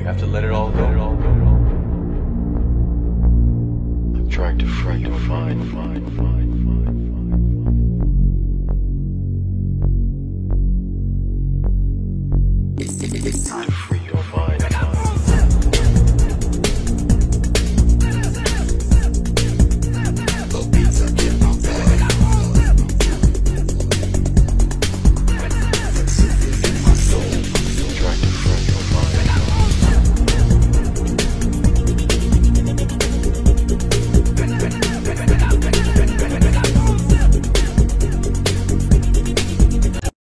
Have to let it all go. I'm trying to find.